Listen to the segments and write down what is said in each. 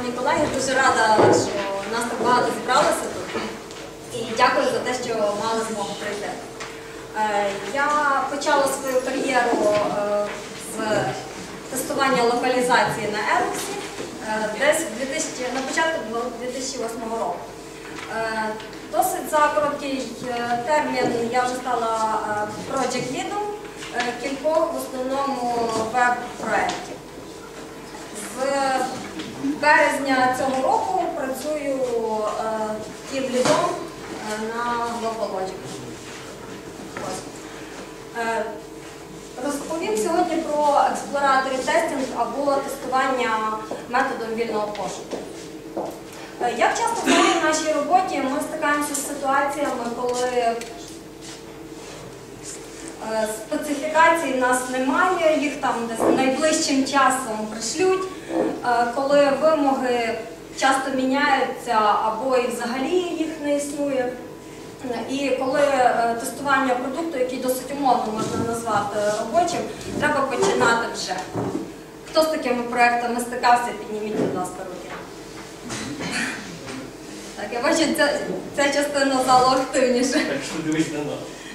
шановні колеги, дуже рада, що нас так багато зібралося тут. І дякую за те, що мали змогу прийти. Я почала свою кар'єру з тестування локалізації на Ероксі десь на початку 2008 року. Досить за короткий термін я вже стала проєкт-лідом кількох в основному веб-проєктів. З березня цього року працюю тім-лідом на GlobalLogic. Розповім сьогодні про експлораторі тестинг або тестування методом вільного пошуку. Як часто взагалі в нашій роботі ми стикаємося з ситуаціями, коли специфікацій в нас немає, їх там десь найближчим часом пришлють, коли вимоги часто міняються або і взагалі їх не існує. І коли тестування продукту, який досить умовно можна назвати робочим, треба починати вже. Хто з такими проєктами стикався, підніміть, будь ласка, руки. Так, я бачу, ця частина залу активніша. Так що дивись на нас.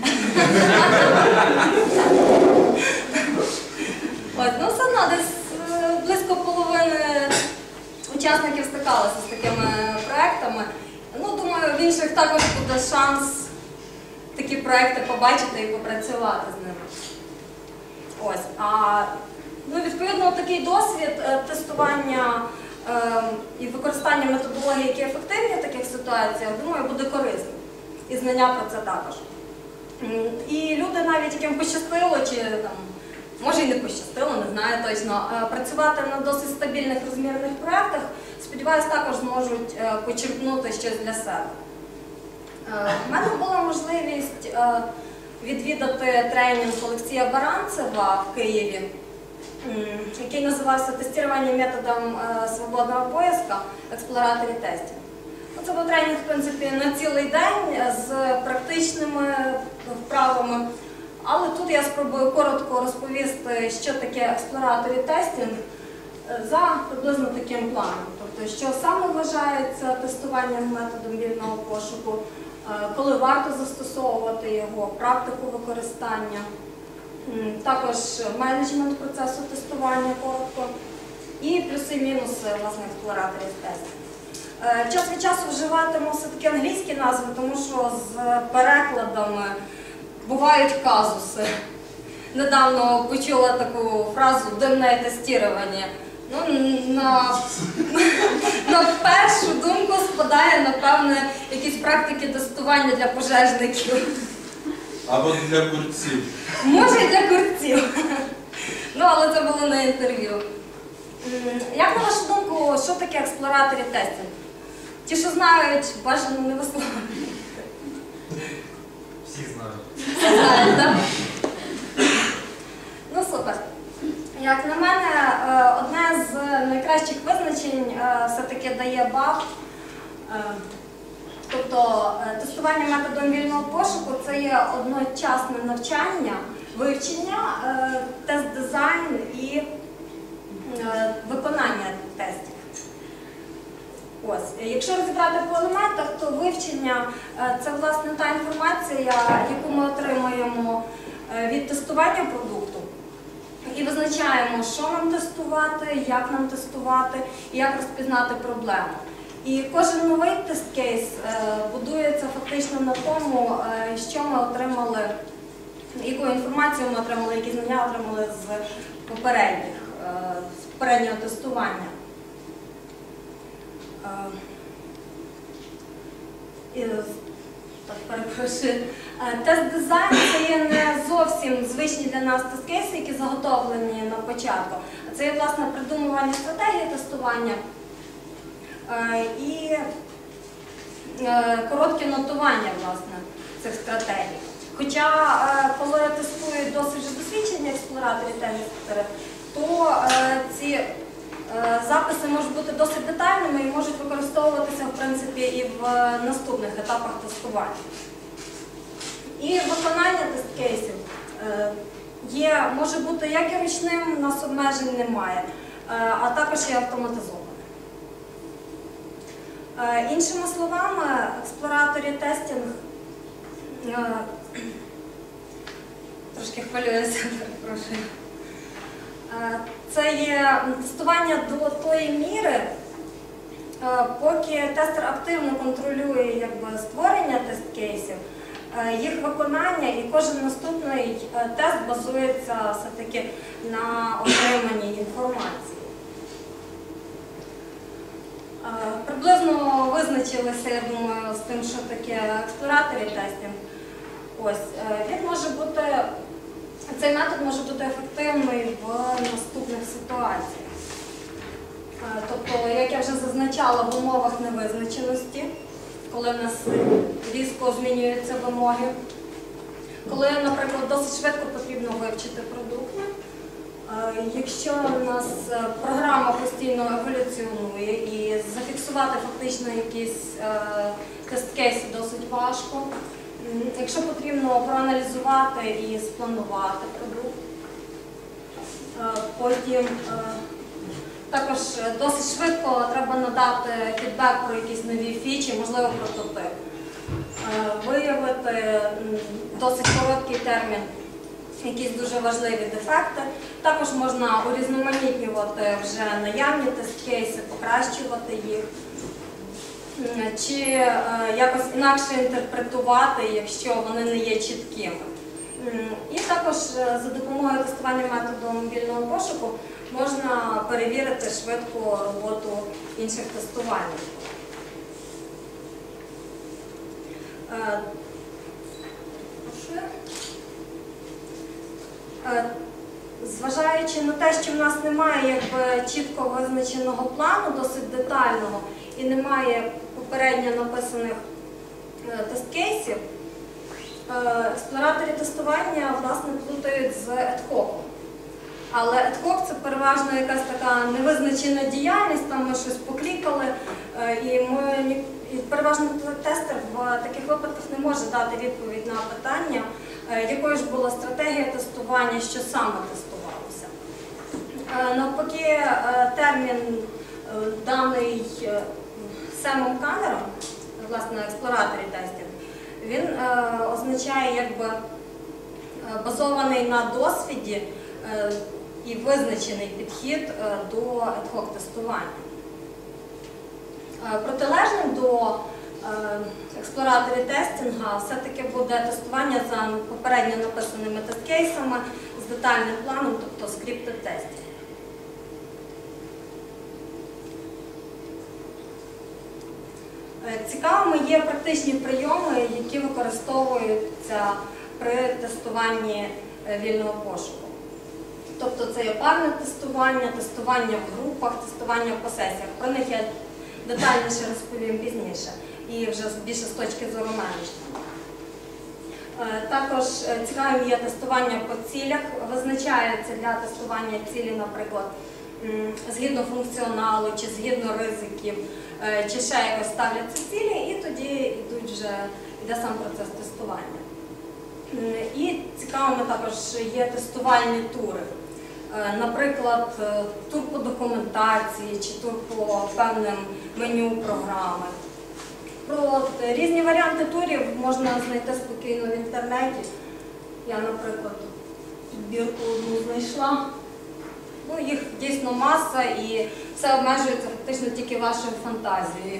Ну, все одно, десь близько половини учасників стикалися з такими проєктами. Ну, думаю, в інших також буде шанс такі проєкти побачити і попрацювати з ними. Ось. Відповідно, такий досвід тестування і використання методології, які ефективні в таких ситуаціях, думаю, буде корисним. І знання про це також. І люди, навіть яким пощастило, чи там, може і не пощастило, не знаю точно, працювати на досить стабільних розмірних проєктах, сподіваюся, також зможуть почерпнути щось для себе. У мене була можливість відвідати тренінг Олексія Баранцева в Києві, який називався «Тестування методом свободного поиска. Експлораторі тестів». Це був тренінг, в принципі, на цілий день з практичними вправами. Але тут я спробую коротко розповісти, що таке експлораторі тестінг за приблизно таким планом. Тобто, що саме вважається тестуванням методом вільного пошуку, коли варто застосовувати його, практику використання, також менеджмент процесу тестування коротко і плюси і мінуси власне експлораторів тестів. Час від часу вживатиму все-таки англійські назви, тому що з перекладами бувають казуси. Недавно почула таку фразу «димне тестування». Ну, на першу думку спадає, напевне, якісь практики тестування для пожежників. Або для курців. Може і для курців. Ну, але це було на інтерв'ю. Як на вашу думку, що таке експлораторі тестинг? Ті, що знають, бажано не висловлювати. Всі знають. Всі знають, так? Ну, супер. Як на мене, одне з найкращих визначень все-таки дає бал. Тобто тестування методом вільного пошуку – це є одночасне навчання, вивчення, тест-дизайн і виконання тестів. Ось. Якщо розібрати по елементах, то вивчення – це, власне, та інформація, яку ми отримуємо від тестування продукту. І визначаємо, що нам тестувати, як нам тестувати і як розпізнати проблему. І кожен новий тест-кейс будується фактично на тому, що ми отримали, яку інформацію ми отримали, які знання отримали з попереднього тестування. Перепрошую. Тест-дизайн – це є не зовсім звичні для нас тест-кейси, які заготовлені на початку. Це є, власне, придумування стратегії тестування і коротке нотування, власне, цих стратегій. Хоча, коли тестують досить вже досвідчені експлораторі тестери, то ці записи можуть бути досить детальними і можуть використовуватися, в принципі, і в наступних етапах тестування. І виконання тест-кейсів може бути як і ручним, у нас обмежень немає, а також і автоматизованим. Іншими словами, експлораторі тестінг, трошки хвилююся, перепрошую. Це є тестування до тої міри, поки тестер активно контролює створення тест-кейсів, їх виконання, і кожен наступний тест базується все-таки на отриманій інформації. Приблизно визначилися, я думаю, з тим, що таке експлораторі тестінг. Цей метод може бути ефективний в наступних ситуаціях. Тобто, як я вже зазначала, в умовах невизначеності, коли в нас різко змінюються вимоги, коли, наприклад, досить швидко потрібно вивчити продукт, якщо у нас програма постійно еволюціонує і зафіксувати фактично якісь тест-кейси досить важко, якщо потрібно проаналізувати і спланувати продукт, потім також досить швидко треба надати фідбек про якісь нові фічі, можливо, прототип. Виявити досить короткий термін якісь дуже важливі дефекти. Також можна урізноманітнювати вже наявні тест-кейси, покращувати їх, чи якось інакше інтерпретувати, якщо вони не є чіткими. І також за допомогою тестування методу мобільного пошуку можна перевірити швидко роботу інших тестувальників. Зважаючи на те, що в нас немає чітко визначеного плану, досить детального, і немає попередньо написаних тест-кейсів, експлораторі тестування, власне, плутають з ad-hoc. Але ad-hoc – це переважно якась така невизначена діяльність, там ми щось поклікали, і переважно тестер в таких випадках не може дати відповідь на питання, якою ж була стратегія тестування, що саме тестувалося. Навпаки, термін даний Семом Каннером, власне, експлораторі тестів, він означає базований на досвіді і визначений підхід до ad-hoc тестування. Протилежним до експлораторі тестінга все-таки буде тестування за попередньо написаними тест-кейсами з детальним планом, тобто скриптед тестів. Цікавими є практичні прийоми, які використовуються при тестуванні вільного пошуку. Тобто це є парне тестування, тестування в групах, тестування по сесіях. Про них я детальніше розповім пізніше і вже більше з точки зору менеджменту. Також цікавим є тестування по цілях. Визначаються для тестування цілі, наприклад, згідно функціоналу, чи згідно ризиків, чи ще якось ставляться цілі, і тоді йде сам процес тестування. І цікавими також є тестувальні тури. Наприклад, тур по документації, чи тур по певним меню програми. Про різні варіанти турів можна знайти спокійно в інтернеті. Я, наприклад, підбірку одну знайшла. Їх дійсно маса, і все обмежується фактично тільки вашою фантазією.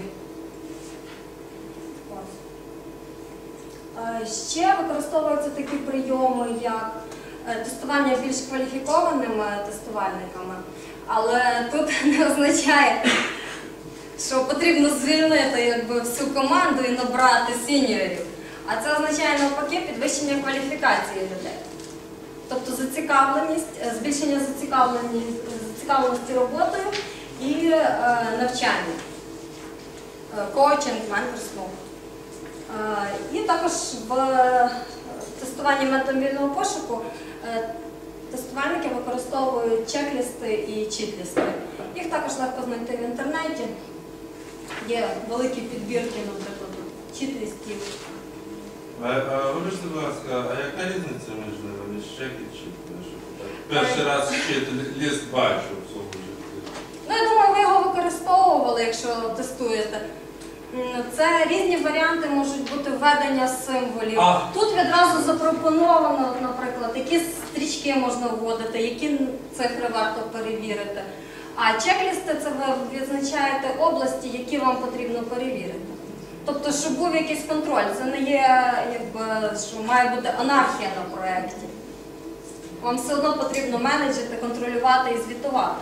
Ще використовуються такі прийоми, як тестування більш кваліфікованими тестувальниками, але тут не означає, що потрібно звільнити всю команду і набрати сіньорів, а це означає навпаки підвищення кваліфікації людей. Тобто зацікавленість, збільшення зацікавленості роботою і навчання, коучинг, менторство. І також в тестуванні методом вільного пошуку тестувальники використовують чек-лісти і чіт-лісти. Їх також легко знайти в інтернеті. Є великі підбірки, наприклад, чіт-лістів. Вибачте, будь ласка, а яка різниця між чек і чіт? Перший раз чіт-ліст бачу в своєму житті. Я думаю, ви його використовували, якщо тестуєте. Це різні варіанти можуть бути введення символів. Тут відразу запропоновано, наприклад, які стрічки можна вводити, які цифри варто перевірити. А чек-лісти – це ви відзначаєте області, які вам потрібно перевірити. Тобто, щоб був якийсь контроль. Це не є, що має бути анархія на проєкті. Вам все одно потрібно менеджити, контролювати і звітувати.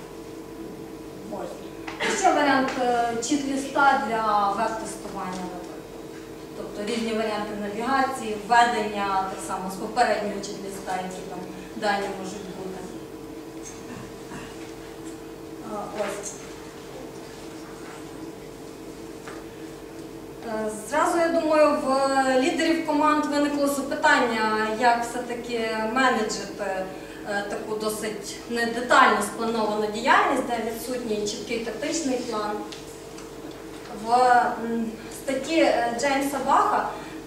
Ось. Ще варіант чіт-ліста для веб-тестування, наприклад. Тобто різні варіанти навігації, введення, так само з попереднього чіт-ліста, які там дані можуть бути. Ось. Зразу, я думаю, в лідерів команд виникло запитання, як все-таки менеджити таку досить недетально сплановану діяльність, де відсутній чіткий тактичний план. В статті Джеймса Баха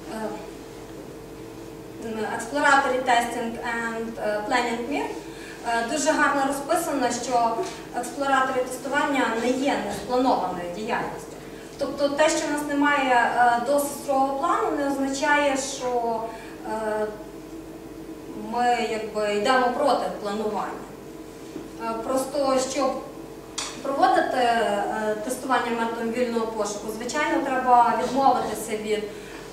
Exploratory Testing and Planning MIR дуже гарно розписано, що експлораторі тестування не є неспланованою діяльністю. Тобто те, що в нас немає досить строгого плану, не означає, що ми йдемо проти планування. Просто, щоб проводити тестування методом вільного пошуку, звичайно, треба відмовитися від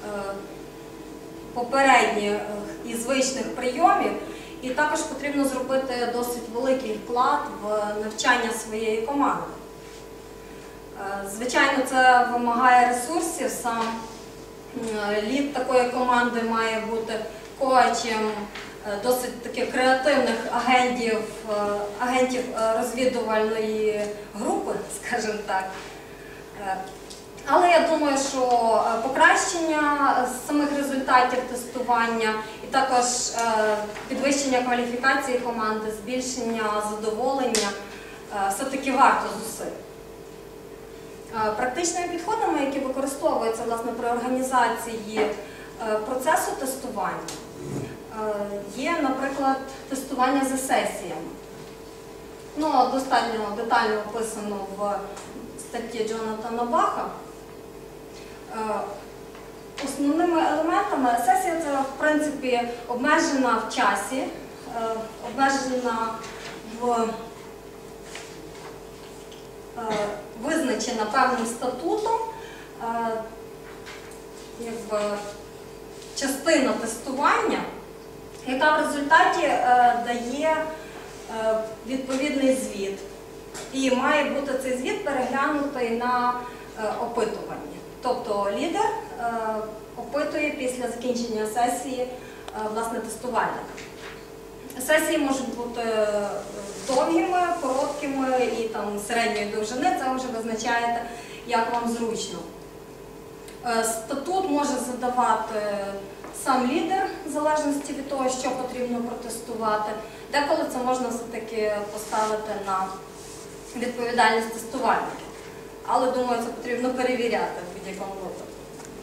попередніх і звичних прийомів, і також потрібно зробити досить великий вклад в навчання своєї команди. Звичайно, це вимагає ресурсів, сам лід такої команди має бути коучем досить таких креативних агентів розвідувальної групи, скажімо так. Але я думаю, що покращення самих результатів тестування і також підвищення кваліфікації команди, збільшення задоволення все-таки варто зусиль. Практичними підходами, які використовуються власне, при організації процесу тестування, є, наприклад, тестування за сесіями. Достатньо детально описано в статті Джонатана Баха. Основними елементами сесія – це, в принципі, обмежена в часі, обмежена визначена певним статутом, частина тестування, яка в результаті дає відповідний звіт. І має бути цей звіт переглянутий на опитуванні. Тобто лідер опитує після закінчення сесії власне тестувальника. Сесії можуть бути довгими, короткими і там, середньої довжини, це ви вже визначаєте, як вам зручно. Статут може задавати сам лідер, в залежності від того, що потрібно протестувати. Деколи це можна все-таки поставити на відповідальність тестувальників. Але, думаю, це потрібно перевіряти в будь-якому випадку.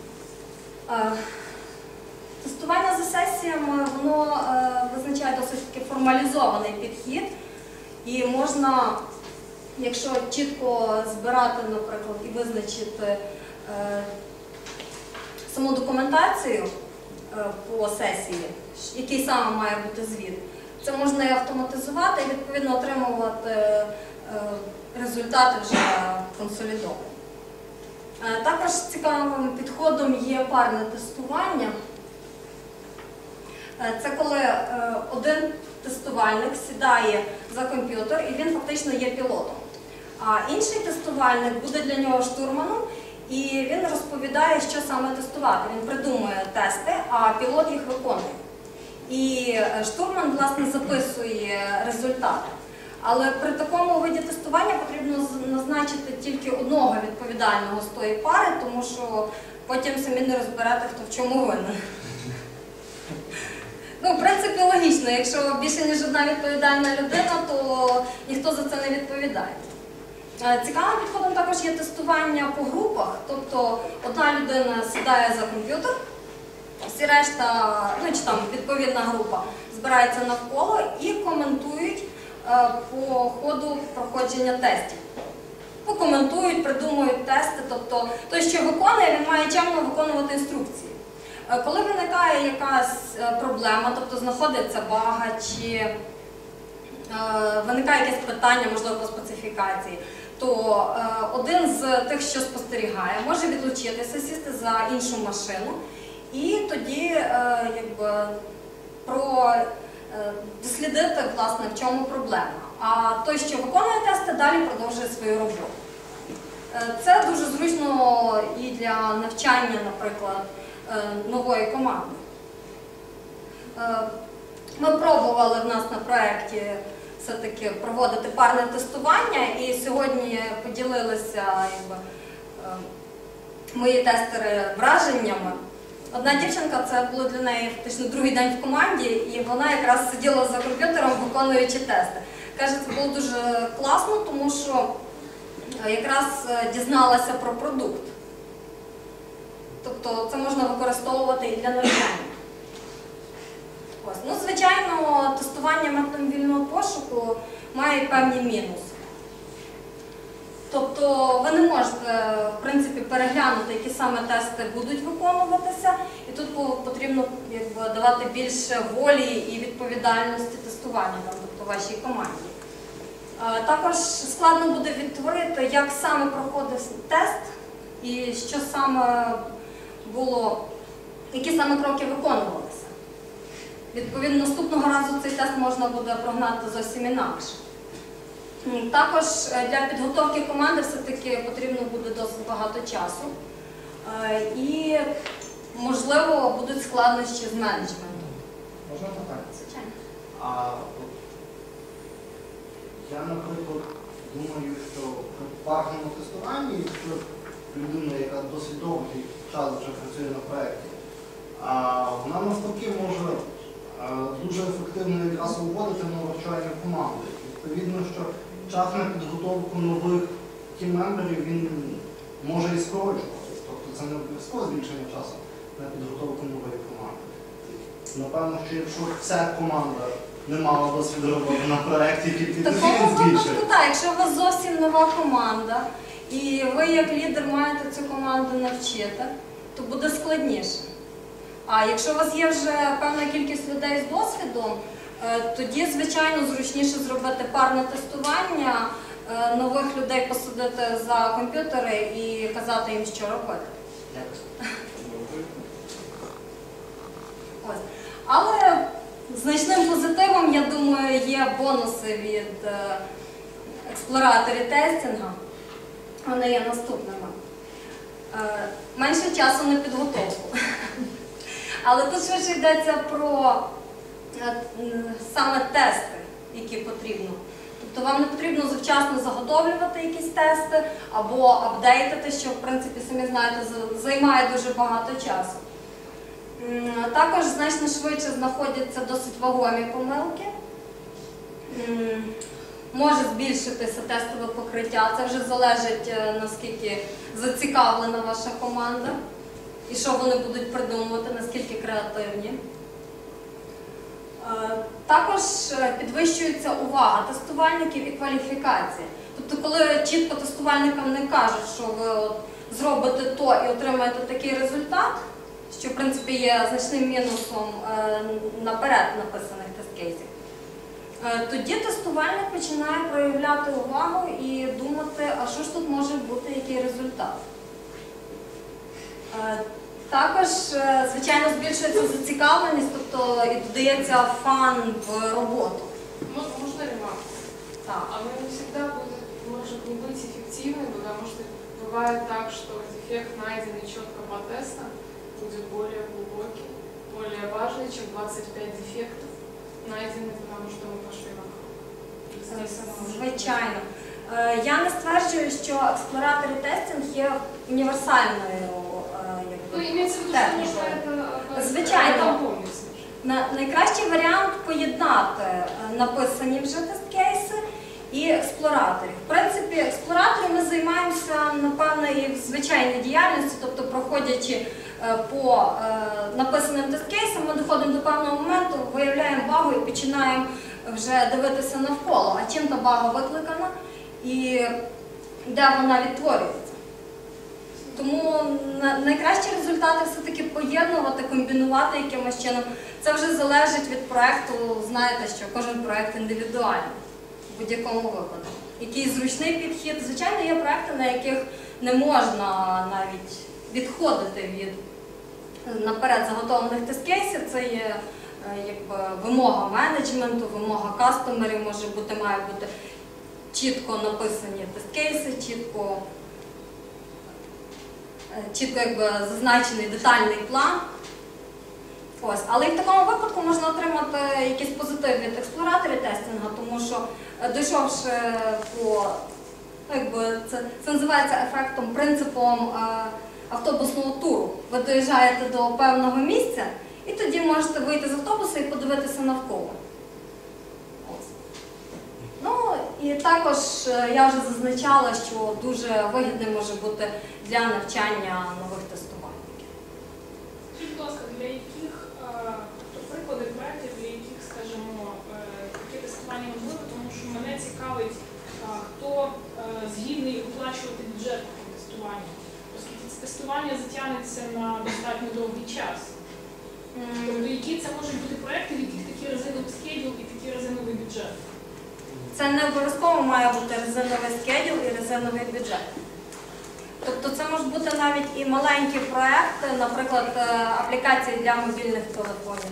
Тестування за сесіями, воно визначає досить таки формалізований підхід. І можна, якщо чітко збирати, наприклад, і визначити саму документацію по сесії, який саме має бути звіт, це можна і автоматизувати, і відповідно отримувати результати вже консолідовані. Також цікавим підходом є парне тестування. Це коли один тестувальник сідає за комп'ютер і він фактично є пілотом. А інший тестувальник буде для нього штурманом і він розповідає, що саме тестувати. Він придумує тести, а пілот їх виконує. І штурман, власне, записує результати. Але при такому виді тестування потрібно назначити тільки одного відповідального з тої пари, тому що потім самі не розберете, хто в чому винен. В принципі, логічно, якщо більше ніж одна відповідальна людина, то ніхто за це не відповідає. Цікавим підходом також є тестування по групах, тобто одна людина сідає за комп'ютер, всі решта, чи там відповідна група, збирається навколо і коментують по ходу проходження тестів. коментують, придумують тести. Тобто той, що виконує, він має чемно виконувати інструкції. Коли виникає якась проблема, тобто знаходиться бага чи виникає якесь питання, можливо, по специфікації, то один з тих, що спостерігає, може відлучитися, сісти за іншу машину і тоді дослідити, власне, в чому проблема. А той, що виконує тести, далі продовжує свою роботу. Це дуже зручно і для навчання, наприклад, нової команди. Ми пробували в нас на проєкті все-таки проводити парне тестування, і сьогодні поділилися мої тестери враженнями. Одна дівчинка, це було для неї фактично другий день в команді, і вона якраз сиділа за комп'ютером, виконуючи тести. Каже, це було дуже класно, тому що якраз дізналася про продукт. Тобто це можна використовувати і для навчання. Ну, звичайно, тестування методом вільного пошуку має певні мінуси. Тобто ви не можете, в принципі, переглянути, які саме тести будуть виконуватися, і тут потрібно давати більше волі і відповідальності тестування, тобто вашій команді. Також складно буде відтворити, як саме проходив тест і що саме було, які саме кроки виконувалися. Відповідно, наступного разу цей тест можна буде прогнати зовсім інакше. Також для підготовки команди все-таки потрібно буде досить багато часу. І, можливо, будуть складнощі з менеджментом. Можна питання? Звичайно. Я, наприклад, думаю, що при парному тестуванні, якщо людина, яка досить довгий час вже працює на проєкті, вона навпаки може дуже ефективно якраз вводити навчальні команди. Відповідно, що час на підготовку нових тім-мемберів він може і скорочувати. Тобто це не обов'язково збільшення часу на підготовку нової команди. Напевно, що якщо вся команда не мала досвіду роботи на проєкті, який він збільшує. Так, якщо у вас зовсім нова команда, і ви як лідер маєте цю команду навчити, то буде складніше. А якщо у вас є вже певна кількість людей з досвідом, тоді, звичайно, зручніше зробити парне тестування, нових людей посадити за комп'ютери і казати їм, що робити. Ось. Але значним позитивом, я думаю, є бонуси від експлораторів тестінгу. Вони є наступними. Менше часу на підготовку. Але тут швидше йдеться про саме тести, які потрібно. Тобто вам не потрібно завчасно заготовлювати якісь тести або апдейтити, що, в принципі, самі знаєте, займає дуже багато часу. Також значно швидше знаходяться досить вагомі помилки. Може збільшитися тестове покриття, це вже залежить, наскільки зацікавлена ваша команда і що вони будуть придумувати, наскільки креативні. Також підвищується увага тестувальників і кваліфікація. Тобто, коли чітко тестувальникам не кажуть, що ви зробите то і отримаєте такий результат, що, в принципі, є значним мінусом наперед написаних тест-кейсів, тоді тестувальник починає проявляти увагу і думати, а що ж тут може бути, який результат. Також, звичайно, збільшується зацікавленість, тобто і додається фан в роботу. Можно ремарку? Так. Оно не всегда может не быть эффективным, потому что бывает так, что дефект, найденный четко по тестам, будет более глубокий, более важный, чем 25 дефектов, найденных, потому что мы пошли вокруг. Здесь оно может быть. Звичайно. Я не стверджую, що експлоратор і тестинг є універсальною Ну, имеется в виду, что нужно это Звичайно. дополнить. Найкращий варіант поєднати написані вже тест-кейси і експлораторів. В принципі, експлораторів ми займаємося, напевно, і в звичайній діяльності, тобто проходячи по написаним тест-кейсам, ми доходимо до певного моменту, виявляємо багу і починаємо вже дивитися навколо, а чим та бага викликана. І де вона відтворюється. Тому найкращі результати все-таки поєднувати, комбінувати якимось чином. Це вже залежить від проєкту, знаєте, що кожен проєкт індивідуальний в будь-якому випадку. Який зручний підхід. Звичайно, є проєкти, на яких не можна навіть відходити від наперед заготовлених тест-кейсів. Це є якби вимога менеджменту, вимога кастомерів, має бути чітко написані тест-кейси, чітко якби зазначений детальний план. Ось. Але і в такому випадку можна отримати якийсь позитив від експлораторів тестингу, тому що дійшовши по, це називається ефектом, принципом автобусного туру. Ви доїжджаєте до певного місця і тоді можете вийти з автобуса і подивитися навколо. Ось. Ну і також я вже зазначала, що дуже вигідним може бути для навчання нових тестувальників. Скажіть, будь ласка, для яких приклади проєктів, для яких, скажімо, таке тестування можливе, тому що мене цікавить, хто згідний оплачувати бюджет тестування, оскільки це тестування затягнеться на достатньо довгий час. Тобто, які це можуть бути проєкти, в яких такий резиновий скедюл і такий резиновий бюджет? Це не обов'язково має бути резиновий скедюл і резиновий бюджет. Тобто це можуть бути навіть і маленькі проекти, наприклад, аплікації для мобільних телефонів.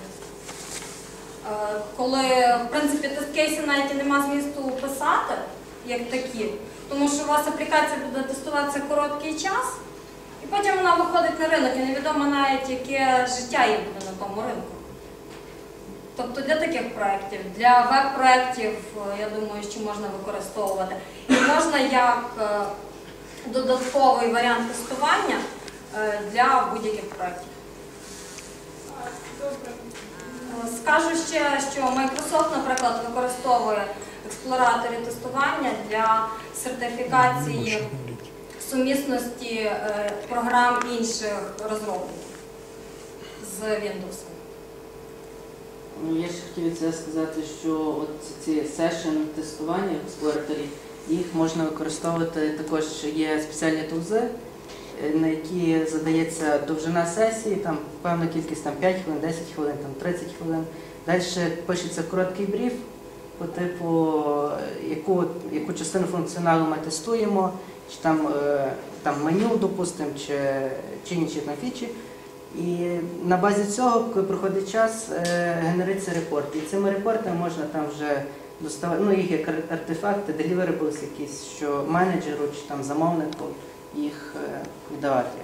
Коли, в принципі, тест-кейси навіть і нема змісту писати, як такі, тому що у вас аплікація буде тестуватися короткий час, і потім вона виходить на ринок, і невідомо навіть, яке життя їй буде на тому ринку. Тобто для таких проєктів, для веб-проєктів, я думаю, що можна використовувати. І можна як додатковий варіант тестування для будь-яких проєктів. Добре. Скажу ще, що Microsoft, наприклад, використовує експлоратори тестування для сертифікації сумісності програм інших розробників з Windows. Ну, я ще хотів це сказати, що от ці сешн-тестування в експлораторі, їх можна використовувати, також є спеціальні тулзи, на які задається довжина сесії, там певна кількість, там 5 хвилин, 10 хвилин, там 30 хвилин. Далі пишеться короткий бриф по типу, яку частину функціоналу ми тестуємо, чи там меню, допустимо, чи інші там фічі. І на базі цього, коли проходить час, генерується репорт. І цими репортами можна там вже доставати, ну їх як артефакти, deliverables якісь, що менеджеру чи там замовнику їх віддавати.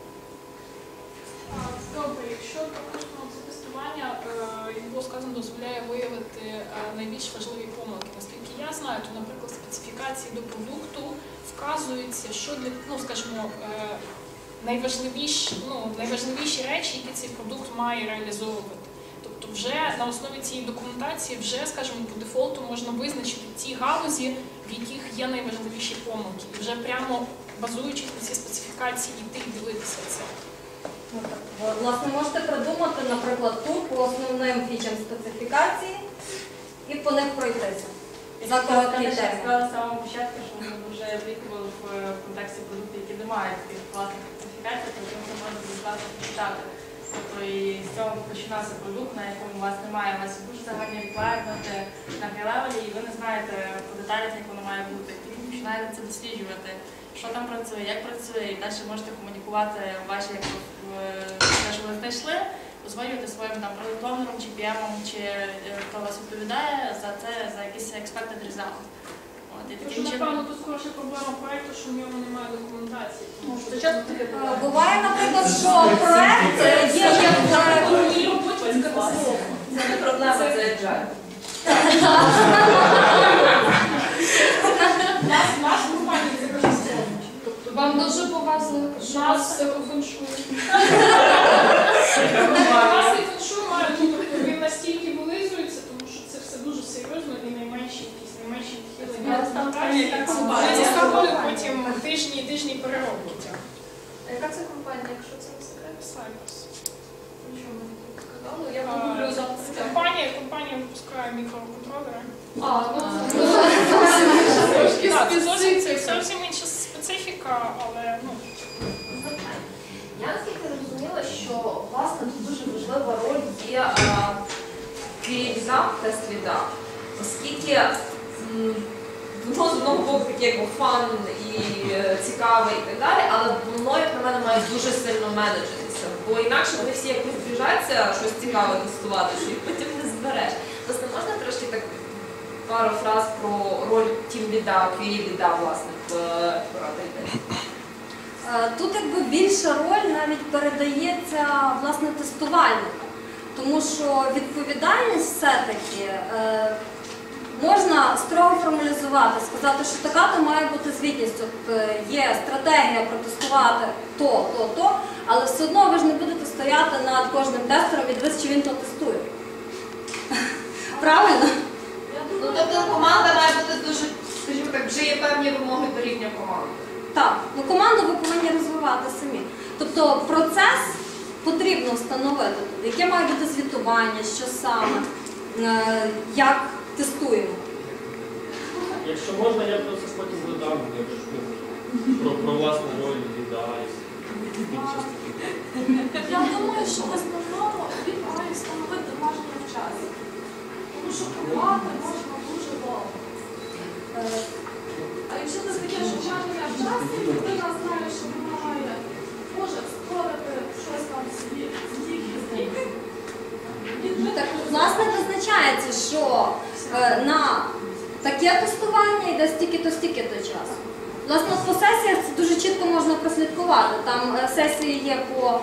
Добре, якщо допустимо це тестування, як було сказано, дозволяє виявити найбільш важливі помилки. Наскільки я знаю, то, наприклад, в специфікації до продукту вказується, що для, ну, скажімо, найважливіші речі, які цей продукт має реалізовувати. Тобто вже на основі цієї документації, вже, скажімо, по дефолту можна визначити ті галузі, в яких є найважливіші помилки. І вже прямо базуючись на ці специфікації, йти і дивитися це. Власне, можете придумати, наприклад, тур по основним фічам специфікації і по них пройтися за короткий термін. Я сказала з самого початку, що ми дуже applicable в контексті продуктів, які не мають таких класних специфікацій, тому що можна дуже класно почитати. Тобто і з цього починався продукт, на якому у вас немає, у вас дуже загальні реквайрменти на хай-левелі, і ви не знаєте по деталях, як воно має бути. І ви починаєте це досліджувати, що там працює, як працює, і далі можете комунікувати ваші, як те, що ви знайшли, узгоджувати своїм там продуктовним, чи PM-ом, чи хто вас відповідає за якийсь expected result. Тому, напевно, тут скоріше проблема проєкту, що в ньому немає документації. Буває, наприклад, що проєкт є як Це не проблема, це agile. Наш компанія це кажуть. Вам дуже повезло, що Нас вас все пофеншує. Власний феншуй має, тобто він настільки вилизується, тому що це все дуже серйозно і найменші відхилення. Вони зіставили потім тижні переробки цього. А яка це компанія, якщо це не секрет? Cypress. Нічого мені не сказали. Я погуглю завтра. Компанія випускає мікроконтролери. А, ну Так, це зовсім інша чітка, але ну. Я наскільки зрозуміла, що власне тут дуже важлива роль є QA-ліда, тест-ліда, оскільки воно з одного боку таке як фан і цікаве і так далі, але воно, як на мене, має дуже сильно менеджитися, бо інакше вони всі якось біжаться щось цікаве тестувати, що їх потім не збереш. Власне, можна трошки так пару фраз про роль тім-ліда, QA-ліда, власне, в проекті? Тут якби більша роль навіть передається власне тестувальнику, тому що відповідальність все-таки можна строго формалізувати, сказати, що така-то має бути звітність. От є стратегія протестувати то, але все одно ви ж не будете стояти над кожним тестером і дивитися, чи він то тестує. Правильно? Ну, тобто команда має бути дуже, скажімо так, вже є певні вимоги до рівня команди. Так, ну команду ви повинні розвивати самі. Тобто процес потрібно встановити, яке має бути звітування, що саме, як тестуємо. Якщо можна, я просто потім додам про власну роль ліда і більше таких. Я думаю, що в основному він має встановити бажання в часі. Тому що керувати можна дуже довго. А якщо ти даєш бажання в часі, людина знає, що вона має, може створити щось там собі стільки. Так, власне, визначається, що на таке тестування йде стільки-то часу. Власне, по сесіях це дуже чітко можна прослідкувати. Там сесії є по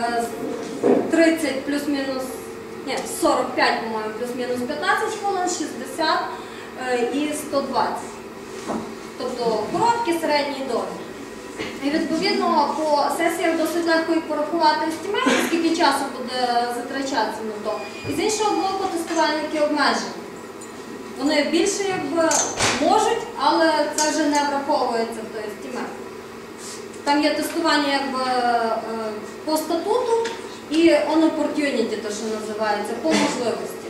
30 плюс-мінус, ні, 45, по-моєму, плюс-мінус 15 хвилин, 60 і 120. Тобто короткі, середні і довгі. І відповідно по сесіях досить легко їх порахувати естімейно, скільки часу буде затрачатися на то. І з іншого боку, тестувальники обмежені. Вони більше якби можуть, але це вже не враховується в той естімейт. Там є тестування якби по статуту і on opportunity, то що називається, по можливості.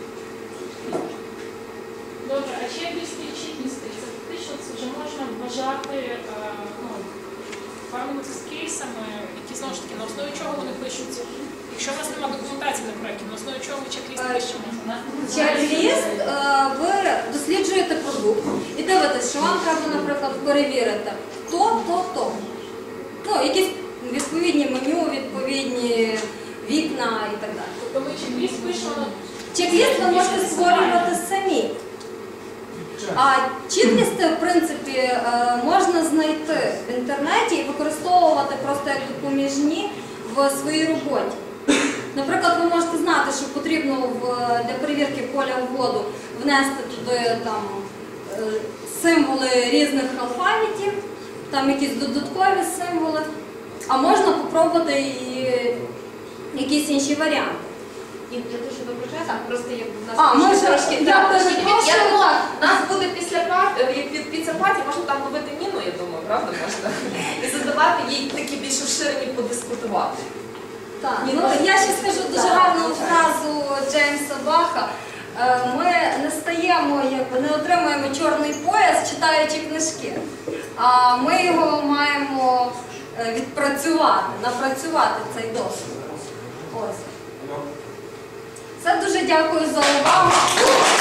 Добре, а ще якісь лічильності? Це фактично це вже можна вважати певними тест-кейсами, які знову ж таки на основі чого вони пишуться. Якщо у нас немає документації на проєкті, на основі чого ми чек-ліст пишемо? Чек-ліст, ви досліджуєте продукт і дивитесь, що вам треба, наприклад, перевірити то. Ну, якісь відповідні меню, відповідні вікна і так далі. Тобто ми чек-ліст пишемо. Чек-ліст ви можете створювати самі. А чек-лісти, в принципі, можна знайти в інтернеті і використовувати просто як допоміжні в своїй роботі. Наприклад, ви можете знати, що потрібно для перевірки поля вводу внести туди там, символи різних алфавітів, там якісь додаткові символи, а можна спробувати і якісь інші варіанти. Я дуже вибачаю, так, просто як в нас може, трошки. я перепрошую, Я думала, так. у нас буде після паті, можна там ловити міну, я думаю, правда можна? І задавати їй такі більш розширені подискутувати. Так, ну, я ще скажу дуже гарну фразу Джеймса Баха. Ми не стаємо, не отримуємо чорний пояс, читаючи книжки, а ми його маємо відпрацювати, напрацювати цей досвід. Ось. Все, дуже дякую за увагу.